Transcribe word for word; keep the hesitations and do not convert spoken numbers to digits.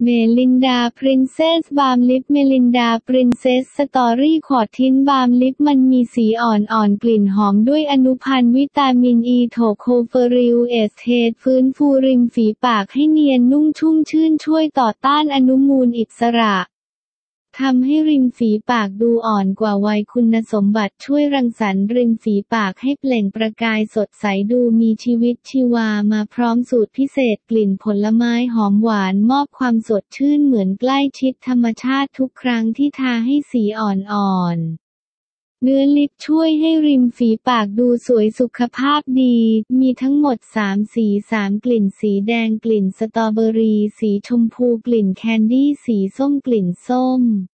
เมลินดา พรินเซส บาล์มลิป เมลินดา พรินเซส สตอรี่ ขอดทิ้นบาล์มลิปมันมีสีอ่อนๆกลิ่นหอมด้วยอนุพันธ์วิตามินอีโทโคเฟอริลเอสเทสฟื้นฟูริมฝีปากให้เนียนนุ่มชุ่มชื่นช่วยต่อต้านอนุมูลอิสระทำให้ริมฝีปากดูอ่อนกว่าวัยคุณสมบัติช่วยรังสรรค์ริมฝีปากให้เปล่งประกายสดใสดูมีชีวิตชีวามาพร้อมสูตรพิเศษกลิ่นผลไม้หอมหวานมอบความสดชื่นเหมือนใกล้ชิดธรรมชาติทุกครั้งที่ทาให้สีอ่อนๆเนื้อลิปช่วยให้ริมฝีปากดูสวยสุขภาพดีมีทั้งหมดสามสีสามกลิ่นสีแดงกลิ่นสตรอเบอรี่สีชมพูกลิ่นแคนดี้สีส้มกลิ่นส้ม